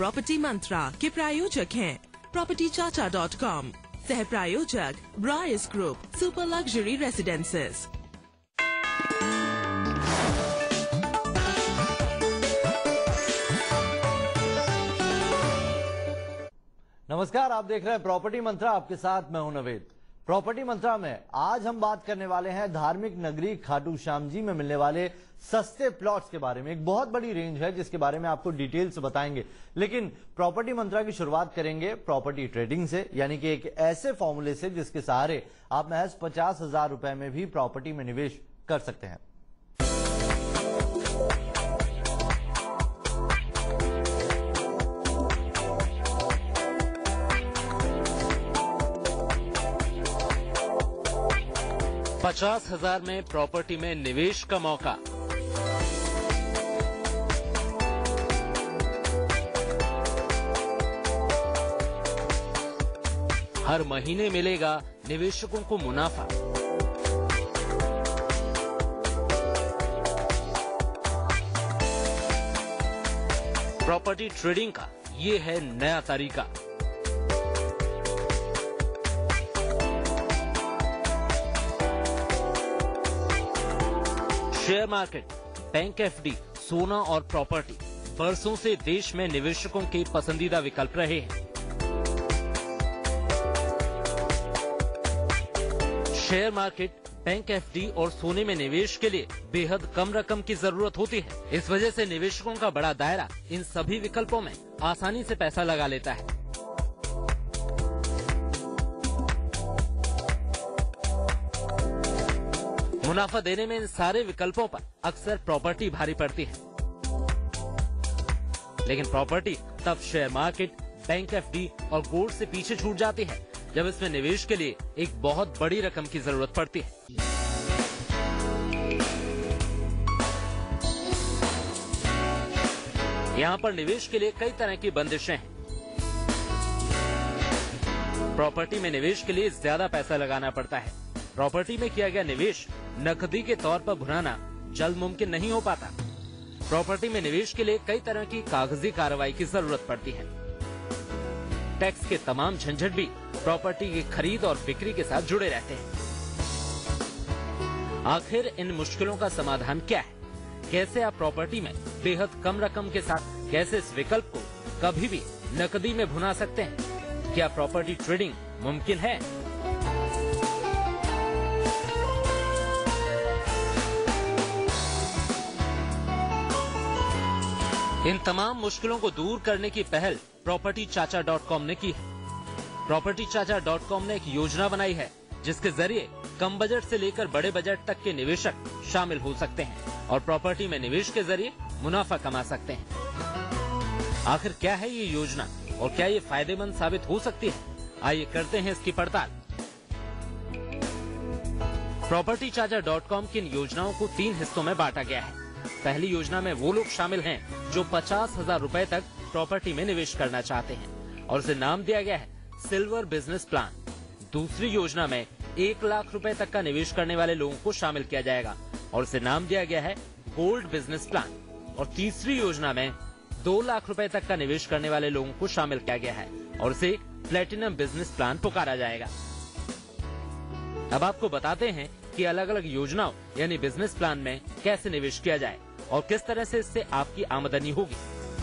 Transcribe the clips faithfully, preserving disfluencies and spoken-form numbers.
Property मंत्रा के प्रायोजक हैं प्रॉपर्टी चाचा डॉट कॉम, सह प्रायोजक Bryce group, super luxury residences. नमस्कार, आप देख रहे हैं प्रॉपर्टी मंत्रा, आपके साथ मैं हूं नवेद। प्रॉपर्टी मंत्रा में आज हम बात करने वाले हैं धार्मिक नगरी खाटू श्याम जी में मिलने वाले सस्ते प्लॉट्स के बारे में। एक बहुत बड़ी रेंज है जिसके बारे में आपको डिटेल से बताएंगे, लेकिन प्रॉपर्टी मंत्रा की शुरुआत करेंगे प्रॉपर्टी ट्रेडिंग से, यानी कि एक ऐसे फॉर्मूले से जिसके सहारे आप महज पचास हजार रुपए में भी प्रॉपर्टी में निवेश कर सकते हैं। पचास हजार में प्रॉपर्टी में निवेश का मौका। हर महीने मिलेगा निवेशकों को मुनाफा। प्रॉपर्टी ट्रेडिंग का ये है नया तरीका। शेयर मार्केट, बैंक एफडी, सोना और प्रॉपर्टी बरसों से देश में निवेशकों के पसंदीदा विकल्प रहे हैं। शेयर मार्केट, बैंक एफडी और सोने में निवेश के लिए बेहद कम रकम की जरूरत होती है। इस वजह से निवेशकों का बड़ा दायरा इन सभी विकल्पों में आसानी से पैसा लगा लेता है। मुनाफा देने में इन सारे विकल्पों पर अक्सर प्रॉपर्टी भारी पड़ती है, लेकिन प्रॉपर्टी तब शेयर मार्केट, बैंक एफडी और गोल्ड से पीछे छूट जाती है जब इसमें निवेश के लिए एक बहुत बड़ी रकम की जरूरत पड़ती है। यहाँ पर निवेश के लिए कई तरह की बंदिशें हैं। प्रॉपर्टी में निवेश के लिए ज्यादा पैसा लगाना पड़ता है। प्रॉपर्टी में किया गया निवेश नकदी के तौर पर भुनाना जल्द मुमकिन नहीं हो पाता। प्रॉपर्टी में निवेश के लिए कई तरह की कागजी कार्रवाई की जरूरत पड़ती है। टैक्स के तमाम झंझट भी प्रॉपर्टी की खरीद और बिक्री के साथ जुड़े रहते हैं। आखिर इन मुश्किलों का समाधान क्या है? कैसे आप प्रॉपर्टी में बेहद कम रकम के साथ कैसे इस विकल्प को कभी भी नकदी में भुना सकते हैं? क्या प्रॉपर्टी ट्रेडिंग मुमकिन है? इन तमाम मुश्किलों को दूर करने की पहल प्रॉपर्टी चाचा डॉट कॉम ने की है। प्रॉपर्टी चाचा डॉट कॉम ने एक योजना बनाई है जिसके जरिए कम बजट से लेकर बड़े बजट तक के निवेशक शामिल हो सकते हैं और प्रॉपर्टी में निवेश के जरिए मुनाफा कमा सकते हैं। आखिर क्या है ये योजना और क्या ये फायदेमंद साबित हो सकती है? आइए करते हैं इसकी पड़ताल। प्रॉपर्टी चाचा डॉट कॉम की इन योजनाओं को तीन हिस्सों में बांटा गया है। पहली योजना में वो लोग शामिल हैं जो पचास हजार रूपए तक प्रॉपर्टी में निवेश करना चाहते हैं और उसे नाम दिया गया है सिल्वर बिजनेस प्लान। दूसरी योजना में एक लाख रुपए तक का निवेश करने वाले लोगों को शामिल किया जाएगा और उसे नाम दिया गया है गोल्ड बिजनेस प्लान। और तीसरी योजना में दो लाख रुपए तक का निवेश करने वाले लोगों को शामिल किया गया है और उसे प्लेटिनम बिजनेस प्लान पुकारा जाएगा। अब आपको बताते हैं कि अलग अलग योजनाओं यानी बिजनेस प्लान में कैसे निवेश किया जाए और किस तरह से इससे आपकी आमदनी होगी।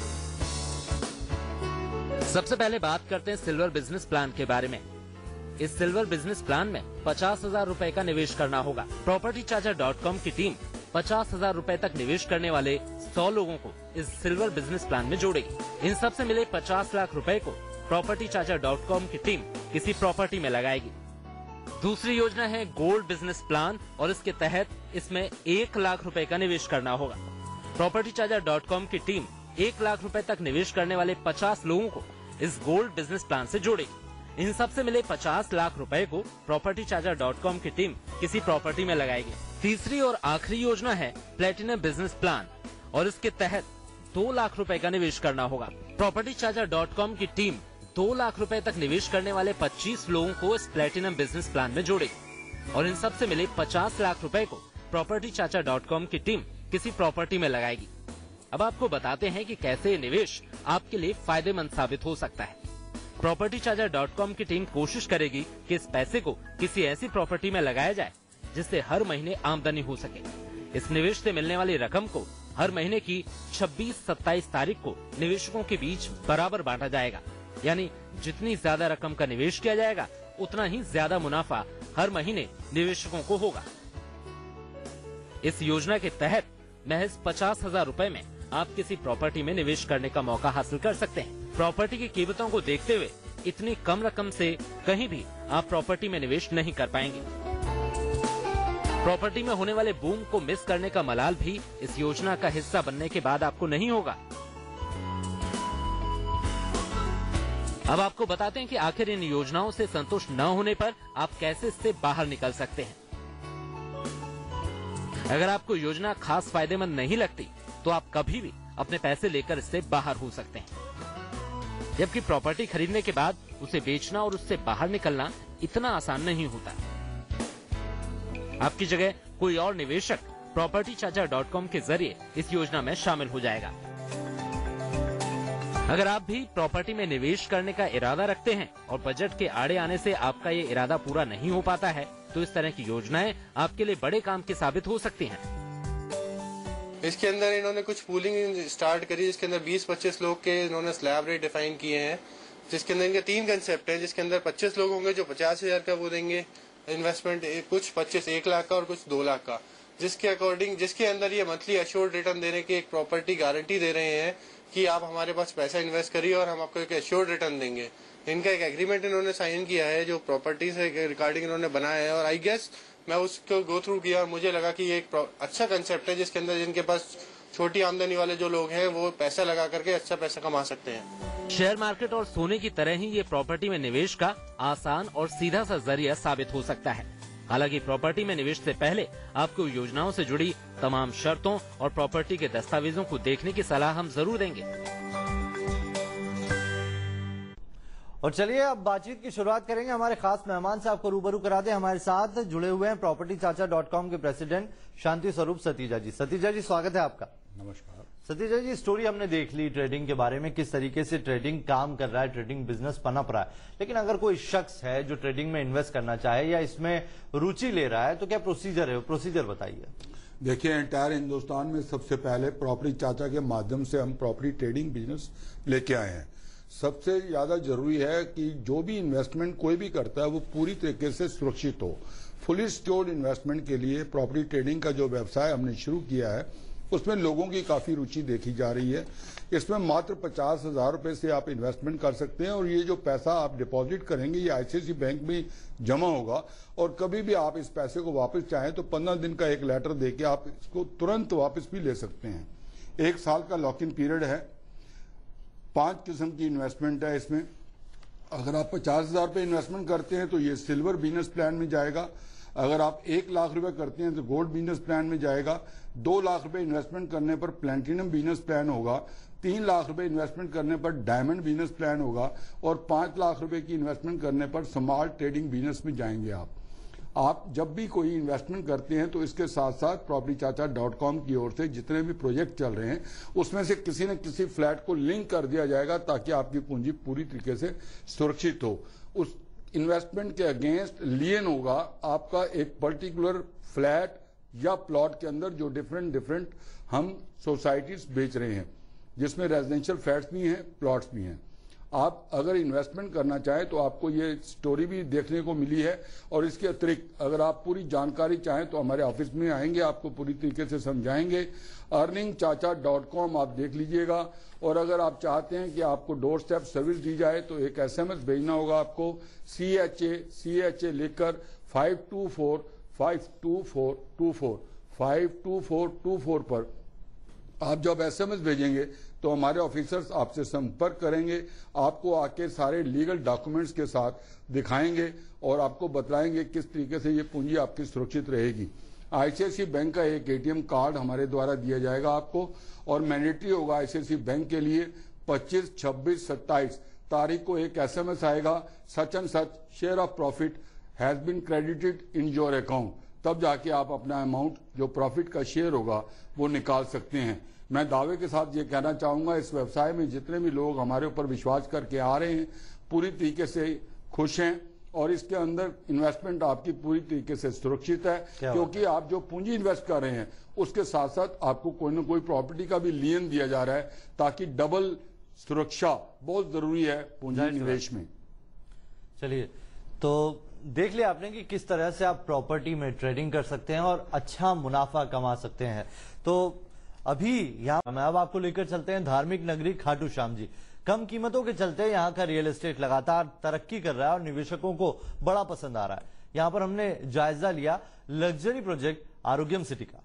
सबसे पहले बात करते हैं सिल्वर बिजनेस प्लान के बारे में। इस सिल्वर बिजनेस प्लान में पचास हजार रूपए का निवेश करना होगा। प्रॉपर्टी चाचा डॉट कॉम की टीम पचास हजार रूपए तक निवेश करने वाले सौ लोगों को इस सिल्वर बिजनेस प्लान में जोड़ेगी। इन सब से मिले पचास लाख रुपए को प्रॉपर्टी चाचा डॉट कॉम की टीम किसी प्रॉपर्टी में लगाएगी। दूसरी योजना है गोल्ड बिजनेस प्लान और इसके तहत इसमें एक लाख रुपए का निवेश करना होगा। प्रॉपर्टी चाचा डॉट कॉम की टीम एक लाख रुपए तक निवेश करने वाले पचास लोगों को इस गोल्ड बिजनेस प्लान से जोड़ेगी। इन सब से मिले पचास लाख रुपए को प्रॉपर्टी चाचा डॉट कॉम की टीम किसी प्रॉपर्टी में लगाएगी। तीसरी और आखिरी योजना है प्लेटिनम बिजनेस प्लान और इसके तहत दो लाख रुपए का निवेश करना होगा। प्रॉपर्टी चाचा डॉट कॉम की टीम दो लाख रुपए तक निवेश करने वाले पच्चीस लोगों को इस प्लेटिनम बिजनेस प्लान में जोड़ेगी और इन सब से मिले पचास लाख रुपए को प्रॉपर्टी चाचा डॉट कॉम की टीम किसी प्रॉपर्टी में लगाएगी। अब आपको बताते हैं कि कैसे ये निवेश आपके लिए फायदेमंद साबित हो सकता है। प्रॉपर्टी चार्जर डॉट कॉम की टीम कोशिश करेगी कि इस पैसे को किसी ऐसी प्रॉपर्टी में लगाया जाए जिससे हर महीने आमदनी हो सके। इस निवेश से मिलने वाली रकम को हर महीने की छब्बीस सत्ताईस तारीख को निवेशकों के बीच बराबर बांटा जाएगा। यानी जितनी ज्यादा रकम का निवेश किया जाएगा उतना ही ज्यादा मुनाफा हर महीने निवेशकों को होगा। इस योजना के तहत महज पचास हजार रूपए में आप किसी प्रॉपर्टी में निवेश करने का मौका हासिल कर सकते हैं। प्रॉपर्टी की कीमतों को देखते हुए इतनी कम रकम से कहीं भी आप प्रॉपर्टी में निवेश नहीं कर पाएंगे। प्रॉपर्टी में होने वाले बूम को मिस करने का मलाल भी इस योजना का हिस्सा बनने के बाद आपको नहीं होगा। अब आपको बताते हैं कि आखिर इन योजनाओं से संतुष्ट न होने पर आप कैसे इससे बाहर निकल सकते हैं। अगर आपको योजना खास फायदेमंद नहीं लगती तो आप कभी भी अपने पैसे लेकर इससे बाहर हो सकते हैं। जबकि प्रॉपर्टी खरीदने के बाद उसे बेचना और उससे बाहर निकलना इतना आसान नहीं होता। आपकी जगह कोई और निवेशक प्रॉपर्टी चार्जर डॉट कॉम के जरिए इस योजना में शामिल हो जाएगा। अगर आप भी प्रॉपर्टी में निवेश करने का इरादा रखते हैं और बजट के आड़े आने से आपका ये इरादा पूरा नहीं हो पाता है तो इस तरह की योजनाएं आपके लिए बड़े काम की साबित हो सकती हैं। इसके अंदर इन्होंने कुछ पूलिंग स्टार्ट करी जिसके अंदर बीस पच्चीस लोग के इन्होंने स्लैब रेट डिफाइन किए हैं, जिसके अंदर इनके तीन कंसेप्ट हैं। जिसके अंदर पच्चीस लोग होंगे जो पचास हजार का वो देंगे इन्वेस्टमेंट, कुछ पच्चीस एक लाख का और कुछ दो लाख का, जिसके अकॉर्डिंग जिसके अंदर ये मंथली अश्योर्ड रिटर्न देने की एक प्रॉपर्टी गारंटी दे रहे हैं कि आप हमारे पास पैसा इन्वेस्ट करिए और हम आपको एक अश्योर्ड रिटर्न देंगे। इनका एक एग्रीमेंट इन्होंने साइन किया है जो प्रॉपर्टी से रिगार्डिंग इन्होंने बनाया है और आई गेस मैं उसको गो थ्रू किया और मुझे लगा कि ये एक अच्छा कंसेप्ट है जिसके अंदर जिनके पास छोटी आमदनी वाले जो लोग हैं वो पैसा लगा करके अच्छा पैसा कमा सकते हैं। शेयर मार्केट और सोने की तरह ही ये प्रॉपर्टी में निवेश का आसान और सीधा सा जरिया साबित हो सकता है। हालांकि प्रॉपर्टी में निवेश से पहले आपको योजनाओं से जुड़ी तमाम शर्तों और प्रॉपर्टी के दस्तावेजों को देखने की सलाह हम जरूर देंगे। और चलिए अब बातचीत की शुरुआत करेंगे हमारे खास मेहमान से। आपको रूबरू करा दे, हमारे साथ जुड़े हुए हैं प्रॉपर्टी चाचा डॉट कॉम के प्रेसिडेंट शांति स्वरूप सतीजा जी। सतीजा जी स्वागत है आपका। नमस्कार। सतीजा जी, स्टोरी हमने देख ली ट्रेडिंग के बारे में, किस तरीके से ट्रेडिंग काम कर रहा है, ट्रेडिंग बिजनेस पनप रहा है। लेकिन अगर कोई शख्स है जो ट्रेडिंग में इन्वेस्ट करना चाहे या इसमें रुचि ले रहा है तो क्या प्रोसीजर है, वो प्रोसीजर बताइए। देखिए, एंटायर हिंदुस्तान में सबसे पहले प्रॉपर्टी चाचा के माध्यम से हम प्रॉपर्टी ट्रेडिंग बिजनेस लेके आए हैं। सबसे ज्यादा जरूरी है कि जो भी इन्वेस्टमेंट कोई भी करता है वो पूरी तरीके से सुरक्षित हो। फुली सिक्योर्ड इन्वेस्टमेंट के लिए प्रॉपर्टी ट्रेडिंग का जो व्यवसाय हमने शुरू किया है उसमें लोगों की काफी रुचि देखी जा रही है। इसमें मात्र पचास हजार रुपए से आप इन्वेस्टमेंट कर सकते हैं और ये जो पैसा आप डिपॉजिट करेंगे ये आईसीआईसीआई बैंक में जमा होगा और कभी भी आप इस पैसे को वापस चाहें तो पंद्रह दिन का एक लेटर देके आप इसको तुरंत वापस भी ले सकते हैं। एक साल का लॉक इन पीरियड है। पांच किस्म की इन्वेस्टमेंट है इसमें। अगर आप पचास हजार रुपये इन्वेस्टमेंट करते हैं तो ये सिल्वर बिजनेस प्लान में जाएगा। अगर आप एक लाख रुपए करते हैं तो गोल्ड बिजनेस प्लान में जाएगा। दो लाख रुपए इन्वेस्टमेंट करने पर प्लैटिनम बिजनेस प्लान होगा। तीन लाख रुपए इन्वेस्टमेंट करने पर डायमंड बिजनेस प्लान होगा और पांच लाख रुपए की इन्वेस्टमेंट करने पर स्मार्ट ट्रेडिंग बिजनेस में जाएंगे आप। आप जब भी कोई इन्वेस्टमेंट करते हैं तो इसके साथ साथ प्रॉपर्टी चाचा डॉट कॉम की ओर से जितने भी प्रोजेक्ट चल रहे हैं उसमें से किसी न किसी फ्लैट को लिंक कर दिया जाएगा ताकि आपकी पूंजी पूरी तरीके से सुरक्षित हो। उस इन्वेस्टमेंट के अगेंस्ट लियन होगा आपका एक पर्टिकुलर फ्लैट या प्लॉट के अंदर जो डिफरेंट डिफरेंट हम सोसाइटीज बेच रहे हैं, जिसमें रेजिडेंशियल फ्लैट्स भी हैं, प्लॉट्स भी हैं। आप अगर इन्वेस्टमेंट करना चाहें तो आपको ये स्टोरी भी देखने को मिली है और इसके अतिरिक्त अगर आप पूरी जानकारी चाहें तो हमारे ऑफिस में आएंगे, आपको पूरी तरीके से समझाएंगे। अर्निंग चाचा डॉट कॉम आप देख लीजिएगा और अगर आप चाहते हैं कि आपको डोर स्टेप सर्विस दी जाए तो एक एसएमएस भेजना होगा आपको सी H A C H A लिखकर five two four five two four two four five two four two four पर आप जब एसएमएस भेजेंगे तो हमारे ऑफिसर्स आपसे संपर्क करेंगे, आपको आके सारे लीगल डॉक्यूमेंट्स के साथ दिखाएंगे और आपको बतलाएंगे किस तरीके से ये पूंजी आपकी सुरक्षित रहेगी। आईसीआईसीआई बैंक का एक एटीएम कार्ड हमारे द्वारा दिया जाएगा आपको और मैंडेटरी होगा आईसीआईसीआई बैंक के लिए पच्चीस छब्बीस सत्ताईस तारीख को एक एसएमएस आएगा, such and such share of profit has been credited in your account. तब जाके आप अपना अमाउंट जो प्रॉफिट का शेयर होगा वो निकाल सकते हैं। मैं दावे के साथ ये कहना चाहूंगा, इस व्यवसाय में जितने भी लोग हमारे ऊपर विश्वास करके आ रहे हैं पूरी तरीके से खुश हैं और इसके अंदर इन्वेस्टमेंट आपकी पूरी तरीके से सुरक्षित है, क्योंकि आप जो पूंजी इन्वेस्ट कर रहे हैं उसके साथ साथ आपको कोई ना कोई प्रॉपर्टी का भी लियन दिया जा रहा है, ताकि डबल सुरक्षा बहुत जरूरी है पूंजी निवेश में। चलिए, तो देख लिया आपने कि किस तरह से आप प्रॉपर्टी में ट्रेडिंग कर सकते हैं और अच्छा मुनाफा कमा सकते हैं। तो अभी यहाँ मैं अब आपको लेकर चलते हैं धार्मिक नगरी खाटू श्याम जी। कम कीमतों के चलते यहाँ का रियल एस्टेट लगातार तरक्की कर रहा है और निवेशकों को बड़ा पसंद आ रहा है। यहाँ पर हमने जायजा लिया लग्जरी प्रोजेक्ट आरोग्यम सिटी का।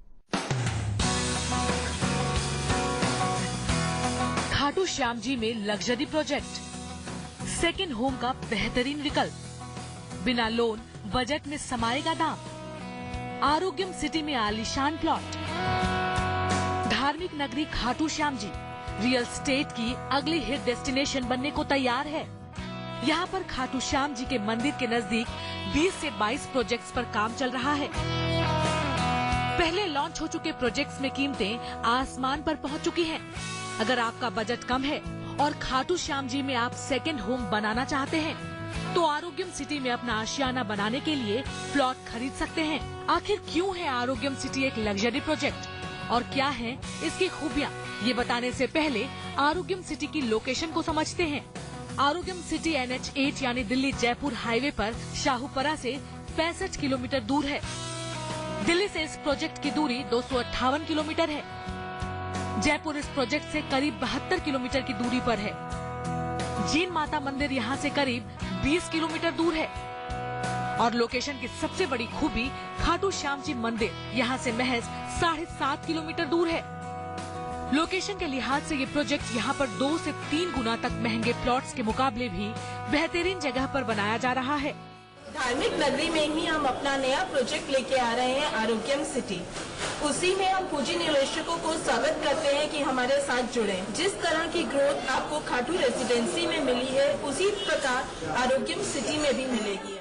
खाटू श्याम जी में लग्जरी प्रोजेक्ट, सेकेंड होम का बेहतरीन विकल्प, बिना लोन बजट में समाएगा दाम। आरोग्यम सिटी में आलीशान प्लॉट। धार्मिक नगरी खाटू श्याम जी रियल स्टेट की अगली हिट डेस्टिनेशन बनने को तैयार है। यहाँ पर खाटू श्याम जी के मंदिर के नजदीक बीस से बाईस प्रोजेक्ट्स पर काम चल रहा है। पहले लॉन्च हो चुके प्रोजेक्ट्स में कीमतें आसमान पर पहुँच चुकी हैं। अगर आपका बजट कम है और खाटू श्याम जी में आप सेकेंड होम बनाना चाहते हैं तो आरोग्यम सिटी में अपना आशियाना बनाने के लिए प्लॉट खरीद सकते हैं। आखिर क्यों है आरोग्यम सिटी एक लग्जरी प्रोजेक्ट और क्या है इसकी खूबियाँ, ये बताने से पहले आरोग्यम सिटी की लोकेशन को समझते हैं। आरोग्यम सिटी एन एच आठ यानी दिल्ली जयपुर हाईवे पर शाहूपरा से पैंसठ किलोमीटर दूर है। दिल्ली से इस प्रोजेक्ट की दूरी दो सौ अट्ठावन किलोमीटर है। जयपुर इस प्रोजेक्ट से करीब बहत्तर किलोमीटर की दूरी पर है। जीन माता मंदिर यहाँ से करीब बीस किलोमीटर दूर है और लोकेशन की सबसे बड़ी खूबी खाटू श्याम जी मंदिर यहाँ से महज साढ़े सात किलोमीटर दूर है। लोकेशन के लिहाज से ये प्रोजेक्ट यहाँ पर दो से तीन गुना तक महंगे प्लॉट्स के मुकाबले भी बेहतरीन जगह पर बनाया जा रहा है। धार्मिक नगरी में ही हम अपना नया प्रोजेक्ट लेके आ रहे हैं आरोग्यम सिटी। उसी में हम पूंजी निवेशकों को स्वागत करते हैं कि हमारे साथ जुड़े। जिस तरह की ग्रोथ आपको खाटू रेसिडेंसी में मिली है उसी प्रकार आरोग्यम सिटी में भी मिलेगी।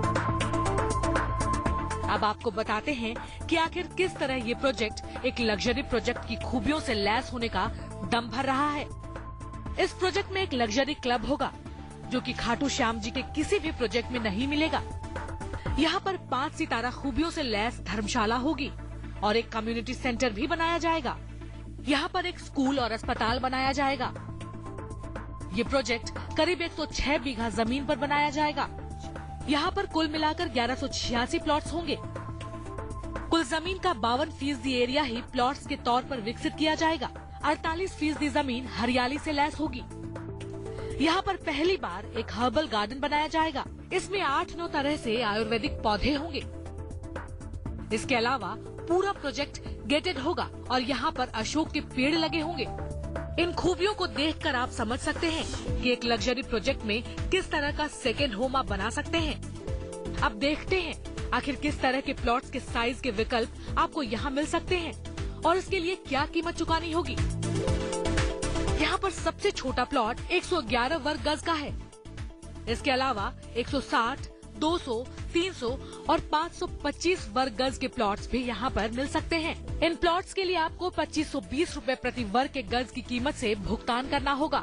अब आपको बताते हैं कि आखिर किस तरह ये प्रोजेक्ट एक लग्जरी प्रोजेक्ट की खूबियों से लैस होने का दम भर रहा है। इस प्रोजेक्ट में एक लग्जरी क्लब होगा जो कि खाटू श्याम जी के किसी भी प्रोजेक्ट में नहीं मिलेगा। यहाँ पर पाँच सितारा खूबियों से लैस धर्मशाला होगी और एक कम्युनिटी सेंटर भी बनाया जाएगा। यहाँ पर एक स्कूल और अस्पताल बनाया जाएगा। ये प्रोजेक्ट करीब एक सौ छह बीघा जमीन पर बनाया जाएगा। यहाँ पर कुल मिलाकर ग्यारह सौ छियासी प्लॉट्स होंगे। कुल जमीन का बावन फीसदी एरिया ही प्लॉट्स के तौर पर विकसित किया जाएगा। अड़तालीस फीसदी जमीन हरियाली से लैस होगी। यहाँ पर पहली बार एक हर्बल गार्डन बनाया जाएगा। इसमें आठ नौ तरह से आयुर्वेदिक पौधे होंगे। इसके अलावा पूरा प्रोजेक्ट गेटेड होगा और यहाँ पर अशोक के पेड़ लगे होंगे। इन खूबियों को देखकर आप समझ सकते हैं कि एक लग्जरी प्रोजेक्ट में किस तरह का सेकेंड होम आप बना सकते हैं। अब देखते हैं आखिर किस तरह के प्लॉट्स के साइज के विकल्प आपको यहाँ मिल सकते हैं और इसके लिए क्या कीमत चुकानी होगी। यहाँ पर सबसे छोटा प्लॉट एक सौ ग्यारह वर्ग गज का है। इसके अलावा एक सौ साठ, दो सौ, तीन सौ और पाँच सौ पच्चीस वर्ग गज के प्लॉट्स भी यहाँ पर मिल सकते हैं। इन प्लॉट्स के लिए आपको पच्चीस सौ बीस रूपए प्रति वर्ग के गज की कीमत से भुगतान करना होगा।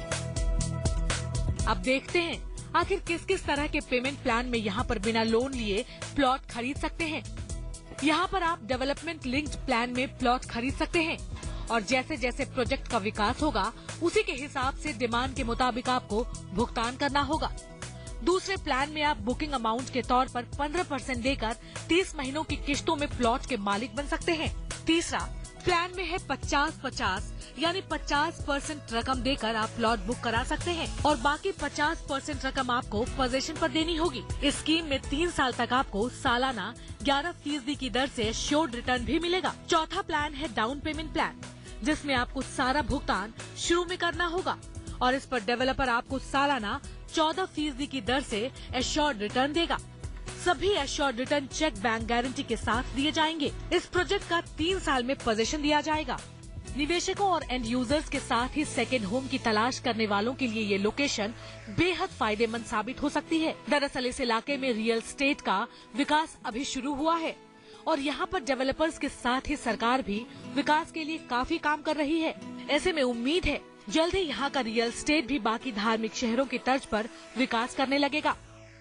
अब देखते हैं आखिर किस किस तरह के पेमेंट प्लान में यहाँ पर बिना लोन लिए प्लॉट खरीद सकते हैं। यहाँ पर आप डेवलपमेंट लिंक्ड प्लान में प्लॉट खरीद सकते हैं और जैसे जैसे प्रोजेक्ट का विकास होगा उसी के हिसाब से डिमांड के मुताबिक आपको भुगतान करना होगा। दूसरे प्लान में आप बुकिंग अमाउंट के तौर पर पंद्रह परसेंट देकर तीस महीनों की किश्तों में प्लॉट के मालिक बन सकते हैं। तीसरा प्लान में है पचास पचास यानी पचास परसेंट रकम देकर आप प्लॉट बुक करा सकते हैं और बाकी पचास परसेंट रकम आपको पोजीशन पर देनी होगी। इस स्कीम में तीन साल तक आपको सालाना ग्यारह फीसदी की दर से श्योर्ड रिटर्न भी मिलेगा। चौथा प्लान है डाउन पेमेंट प्लान, जिसमें आपको सारा भुगतान शुरू में करना होगा और इस पर डेवलपर आपको सालाना चौदह फीसदी की दर से एश्योर्ड रिटर्न देगा। सभी assured return cheque bank guarantee के साथ दिए जाएंगे। इस प्रोजेक्ट का तीन साल में पोजीशन दिया जाएगा। निवेशकों और एंड यूजर्स के साथ ही सेकेंड होम की तलाश करने वालों के लिए ये लोकेशन बेहद फायदेमंद साबित हो सकती है। दरअसल इस इलाके में रियल स्टेट का विकास अभी शुरू हुआ है और यहाँ पर डेवलपर्स के साथ ही सरकार भी विकास के लिए काफी काम कर रही है। ऐसे में उम्मीद है जल्द ही यहाँ का रियल एस्टेट भी बाकी धार्मिक शहरों की तर्ज पर विकास करने लगेगा।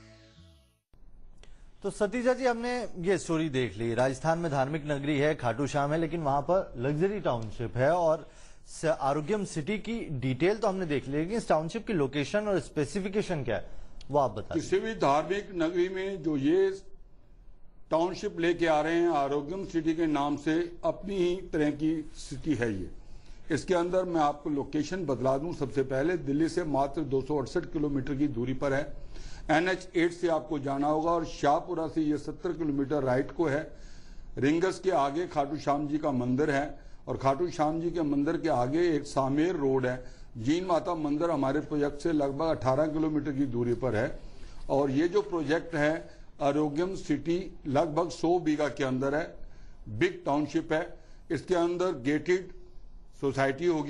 तो सतीजा जी, हमने ये स्टोरी देख ली। राजस्थान में धार्मिक नगरी है, खाटू श्याम है, लेकिन वहां पर लग्जरी टाउनशिप है और आरोग्यम सिटी की डिटेल तो हमने देख ली, लेकिन इस टाउनशिप की लोकेशन और स्पेसिफिकेशन क्या है वो आप बताइए। किसी भी धार्मिक नगरी में जो ये टाउनशिप लेके आ रहे हैं आरोग्यम सिटी के नाम से, अपनी ही तरह की सिटी है ये। इसके अंदर मैं आपको लोकेशन बतला दूं। सबसे पहले दिल्ली से मात्र दो सौ अड़सठ किलोमीटर की दूरी पर है। एन एच एट से आपको जाना होगा और शाहपुरा से ये सत्तर किलोमीटर राइट को है। रिंगस के आगे खाटू श्याम जी का मंदिर है और खाटू श्याम जी के मंदिर के आगे एक सामेर रोड है। जीन माता मंदिर हमारे प्रोजेक्ट से लगभग अठारह किलोमीटर की दूरी पर है। और ये जो प्रोजेक्ट है आरोग्यम सिटी लगभग सौ बीघा के अंदर है, बिग टाउनशिप है। इसके अंदर गेटेड सोसाइटी होगी,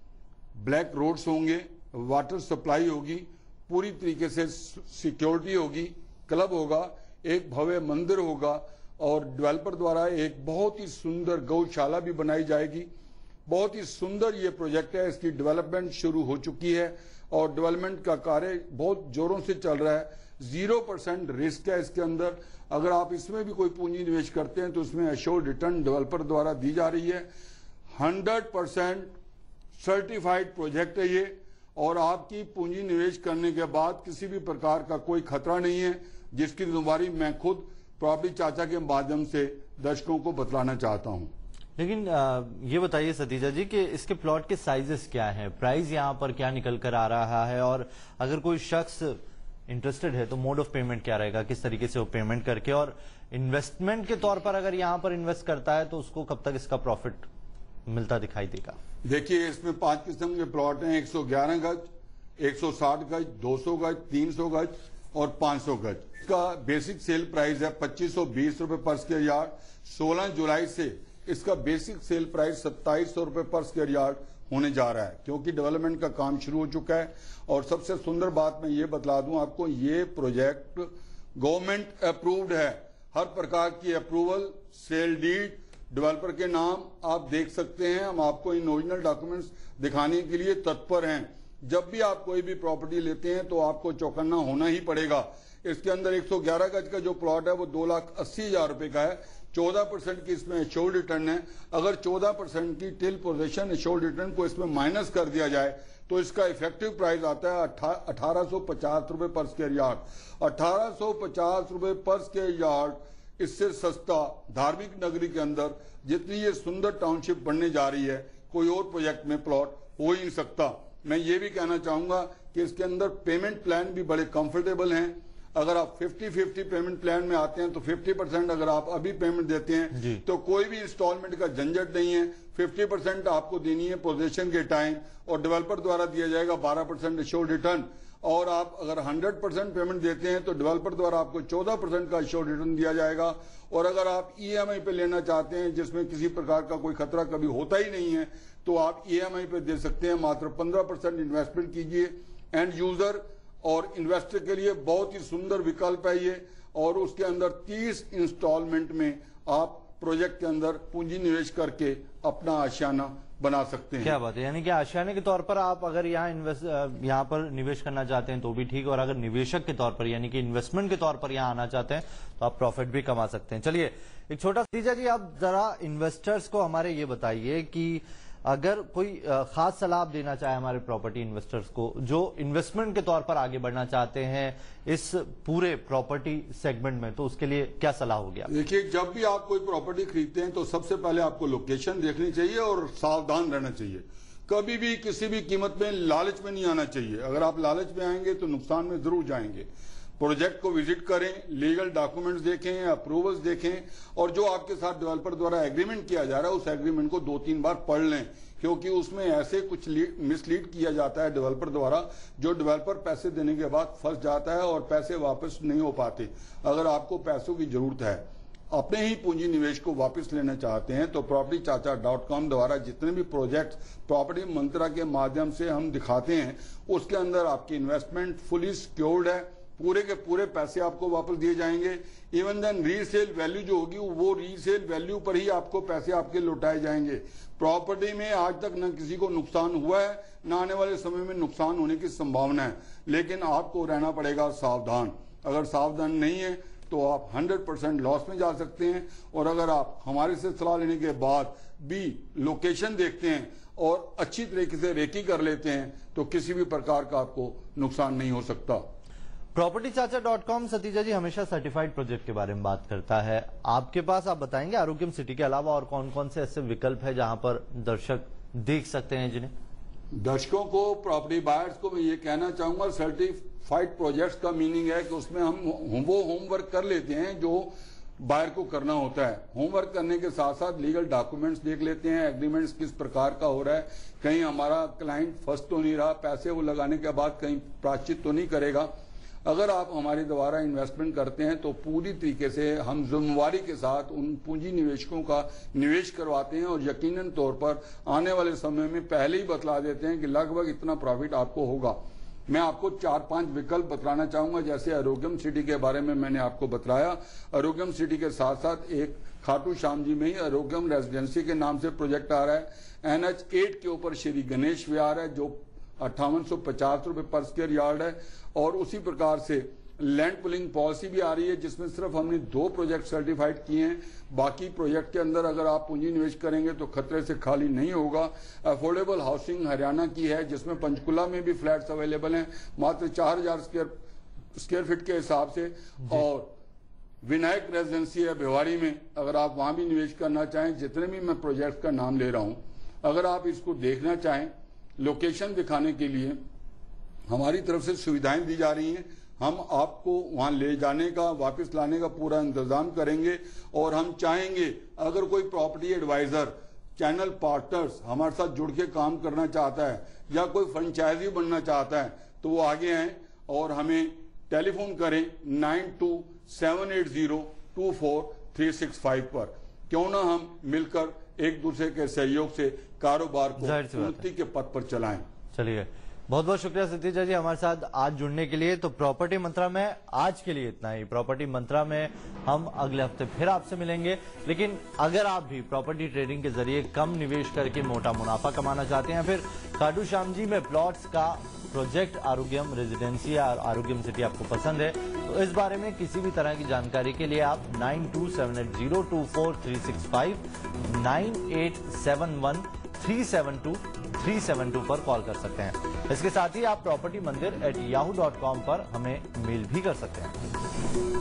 ब्लैक रोड्स होंगे, वाटर सप्लाई होगी, पूरी तरीके से सिक्योरिटी होगी, क्लब होगा, एक भव्य मंदिर होगा और डेवलपर द्वारा एक बहुत ही सुंदर गौशाला भी बनाई जाएगी। बहुत ही सुंदर ये प्रोजेक्ट है। इसकी डेवलपमेंट शुरू हो चुकी है और डेवलपमेंट का कार्य बहुत जोरों से चल रहा है। जीरो परसेंट रिस्क है इसके अंदर। अगर आप इसमें भी कोई पूंजी निवेश करते हैं तो उसमें एश्योर्ड रिटर्न डेवलपर द्वारा दी जा रही है। हंड्रेड परसेंट सर्टिफाइड प्रोजेक्ट है ये और आपकी पूंजी निवेश करने के बाद किसी भी प्रकार का कोई खतरा नहीं है, जिसकी जिम्मेदारी मैं खुद प्रॉपर्टी चाचा के माध्यम से दर्शकों को बतलाना चाहता हूं। लेकिन आ, ये बताइए सतीजा जी कि इसके प्लॉट के साइजेस क्या हैं, प्राइस यहाँ पर क्या निकल कर आ रहा है और अगर कोई शख्स इंटरेस्टेड है तो मोड ऑफ पेमेंट क्या रहेगा, किस तरीके से वो पेमेंट करके, और इन्वेस्टमेंट के तौर पर अगर यहाँ पर इन्वेस्ट करता है तो उसको कब तक इसका प्रॉफिट मिलता दिखाई देगा? देखिए, इसमें पांच किस्म के प्लॉट हैं। एक सौ ग्यारह गज, एक सौ साठ गज, दो सौ गज, तीन सौ गज और पांच सौ गज। इसका बेसिक सेल प्राइस है पच्चीस सौ बीस रुपए पर स्क्वायर यार्ड। सोलह जुलाई से इसका बेसिक सेल प्राइस सत्ताईस सौ रुपए पर स्क्वायर यार्ड होने जा रहा है, क्योंकि डेवलपमेंट का काम शुरू हो चुका है। और सबसे सुंदर बात मैं ये बतला दूं आपको, ये प्रोजेक्ट गवर्नमेंट अप्रूव्ड है। हर प्रकार की अप्रूवल, सेल डीड, डेवलपर के नाम आप देख सकते हैं। हम आपको इन ओरिजिनल डॉक्यूमेंट्स दिखाने के लिए तत्पर हैं। जब भी आप कोई भी प्रॉपर्टी लेते हैं तो आपको चौकन्ना होना ही पड़ेगा। इसके अंदर एक सौ ग्यारह गज का जो प्लॉट है वो दो लाख अस्सी हजार रुपए का है। चौदह परसेंट की इसमें एश्योर्ड रिटर्न है। अगर चौदह परसेंट की टिल पोजीशन एश्योर्ड रिटर्न को इसमें माइनस कर दिया जाए तो इसका इफेक्टिव प्राइस आता है अठारह सौ पचास रुपए पर स्क्वायर यार्ड। अठारह सौ पचास रुपए पर स्क्वायर यार्ड, इससे सस्ता धार्मिक नगरी के अंदर जितनी ये सुंदर टाउनशिप बनने जा रही है कोई और प्रोजेक्ट में प्लॉट हो ही नहीं सकता। मैं ये भी कहना चाहूंगा कि इसके अंदर पेमेंट प्लान भी बड़े कंफर्टेबल हैं। अगर आप फिफ्टी फिफ्टी पेमेंट प्लान में आते हैं तो फिफ्टी परसेंट अगर आप अभी पेमेंट देते हैं तो कोई भी इंस्टॉलमेंट का झंझट नहीं है। फिफ्टी परसेंट आपको देनी है पोजीशन के टाइम और डेवलपर द्वारा दिया जाएगा बारह परसेंट एश्योर्ड रिटर्न। और आप अगर हंड्रेड परसेंट पेमेंट देते हैं तो डेवलपर द्वारा आपको चौदह परसेंट का एश्योर्ड रिटर्न दिया जाएगा। और अगर आप ईएमआई पे लेना चाहते हैं जिसमें किसी प्रकार का कोई खतरा कभी होता ही नहीं है तो आप ईएमआई पे दे सकते हैं। मात्र पंद्रह परसेंट इन्वेस्टमेंट कीजिए। एंड यूजर और इन्वेस्टर के लिए बहुत ही सुंदर विकल्प है ये। और उसके अंदर तीस इंस्टॉलमेंट में आप प्रोजेक्ट के अंदर पूंजी निवेश करके अपना आशियाना बना सकते हैं। क्या बात है, यानी कि आशियाने के तौर पर आप अगर यहाँ इन्वेस्ट यहाँ पर निवेश करना चाहते हैं तो भी ठीक है, और अगर निवेशक के तौर पर यानी कि इन्वेस्टमेंट के तौर पर यहाँ आना चाहते हैं तो आप प्रॉफिट भी कमा सकते हैं। चलिए एक छोटा सतीजा जी, आप जरा इन्वेस्टर्स को हमारे ये बताइए कि अगर कोई खास सलाह आप देना चाहे हमारे प्रॉपर्टी इन्वेस्टर्स को जो इन्वेस्टमेंट के तौर पर आगे बढ़ना चाहते हैं इस पूरे प्रॉपर्टी सेगमेंट में, तो उसके लिए क्या सलाह होगी? देखिए, जब भी आप कोई प्रॉपर्टी खरीदते हैं तो सबसे पहले आपको लोकेशन देखनी चाहिए और सावधान रहना चाहिए। कभी भी किसी भी कीमत में लालच में नहीं आना चाहिए। अगर आप लालच में आएंगे तो नुकसान में जरूर जाएंगे। प्रोजेक्ट को विजिट करें, लीगल डॉक्यूमेंट्स देखें, अप्रूवल्स देखें और जो आपके साथ डेवलपर द्वारा एग्रीमेंट किया जा रहा है उस एग्रीमेंट को दो तीन बार पढ़ लें, क्योंकि उसमें ऐसे कुछ मिसलीड किया जाता है डेवलपर द्वारा जो डेवलपर पैसे देने के बाद फंस जाता है और पैसे वापस नहीं हो पाते। अगर आपको पैसों की जरूरत है, अपने ही पूंजी निवेश को वापस लेना चाहते हैं तो प्रॉपर्टी चाचा डॉट कॉम द्वारा जितने भी प्रोजेक्ट प्रॉपर्टी मंत्रा के माध्यम से हम दिखाते हैं उसके अंदर आपकी इन्वेस्टमेंट फुली सिक्योर्ड है, पूरे के पूरे पैसे आपको वापस दिए जाएंगे। इवन देन रीसेल वैल्यू जो होगी वो रीसेल वैल्यू पर ही आपको पैसे आपके लौटाए जाएंगे। प्रॉपर्टी में आज तक न किसी को नुकसान हुआ है, न आने वाले समय में नुकसान होने की संभावना है, लेकिन आपको रहना पड़ेगा सावधान। अगर सावधान नहीं है तो आप सौ परसेंट लॉस में जा सकते हैं। और अगर आप हमारे से सलाह लेने के बाद भी लोकेशन देखते हैं और अच्छी तरीके से रेकी कर लेते हैं तो किसी भी प्रकार का आपको नुकसान नहीं हो सकता। Property Chacha dot com Satija जी हमेशा सर्टिफाइड प्रोजेक्ट के बारे में बात करता है। आपके पास आप बताएंगे आरोग्यम सिटी के अलावा और कौन कौन से ऐसे विकल्प है जहां पर दर्शक देख सकते हैं जिन्हें? दर्शकों को, प्रॉपर्टी बायर्स को मैं ये कहना चाहूंगा, सर्टिफाइड प्रोजेक्ट्स का मीनिंग है कि उसमें हम वो होमवर्क कर लेते हैं जो बायर को करना होता है। होमवर्क करने के साथ साथ लीगल डॉक्यूमेंट्स देख लेते हैं, एग्रीमेंट्स किस प्रकार का हो रहा है, कहीं हमारा क्लाइंट फंस तो नहीं रहा, पैसे वो लगाने के बाद कहीं प्रायश्चित तो नहीं करेगा। अगर आप हमारे द्वारा इन्वेस्टमेंट करते हैं तो पूरी तरीके से हम जिम्मेवारी के साथ उन पूंजी निवेशकों का निवेश करवाते हैं और यकीनन तौर पर आने वाले समय में पहले ही बतला देते हैं कि लगभग इतना प्रॉफिट आपको होगा। मैं आपको चार पांच विकल्प बतलाना चाहूंगा। जैसे आरोग्यम सिटी के बारे में मैंने आपको बतलाया, आरोग्यम सिटी के साथ साथ एक खाटू श्याम जी में ही आरोग्यम रेजिडेंसी के नाम से प्रोजेक्ट आ रहा है। एन एच एट के ऊपर श्री गणेश विहार है जो अट्ठावन सौ पचास रुपए पर स्क्वायर यार्ड है। और उसी प्रकार से लैंड पुलिंग पॉलिसी भी आ रही है जिसमें सिर्फ हमने दो प्रोजेक्ट सर्टिफाइड किए हैं। बाकी प्रोजेक्ट के अंदर अगर आप पूंजी निवेश करेंगे तो खतरे से खाली नहीं होगा। अफोर्डेबल हाउसिंग हरियाणा की है जिसमें पंचकुला में भी फ्लैट्स अवेलेबल हैं मात्र चार हजार स्क्वायर स्क्वायर फीट के हिसाब से। और विनायक रेजिडेंसी है भिवाड़ी में, अगर आप वहां भी निवेश करना चाहें, जितने भी मैं प्रोजेक्ट का नाम ले रहा हूं, अगर आप इसको देखना चाहें, लोकेशन दिखाने के लिए हमारी तरफ से सुविधाएं दी जा रही हैं। हम आपको वहां ले जाने का, वापस लाने का पूरा इंतजाम करेंगे। और हम चाहेंगे अगर कोई प्रॉपर्टी एडवाइजर, चैनल पार्टनर्स हमारे साथ जुड़ के काम करना चाहता है या कोई फ्रेंचाइजी बनना चाहता है तो वो आगे आए और हमें टेलीफोन करें nine two seven eight zero two four three six five पर। क्यों ना हम मिलकर एक दूसरे के सहयोग से कारोबार को उन्नति के पथ पर चलाएं। चलिए, बहुत बहुत शुक्रिया सतीजा जी हमारे साथ आज जुड़ने के लिए। तो प्रॉपर्टी मंत्रा में आज के लिए इतना ही। प्रॉपर्टी मंत्रा में हम अगले हफ्ते फिर आपसे मिलेंगे। लेकिन अगर आप भी प्रॉपर्टी ट्रेडिंग के जरिए कम निवेश करके मोटा मुनाफा कमाना चाहते हैं, फिर खाटू श्याम जी में प्लॉट्स का प्रोजेक्ट आरोग्यम रेजिडेंसी या आरोग्यम सिटी आपको पसंद है तो इस बारे में किसी भी तरह की जानकारी के लिए आप nine two seven eight zero two four three six five nine eight seven one three seven two three seven two पर कॉल कर सकते हैं। इसके साथ ही आप प्रॉपर्टी मंदिर एट याहू डॉट कॉम पर हमें मेल भी कर सकते हैं।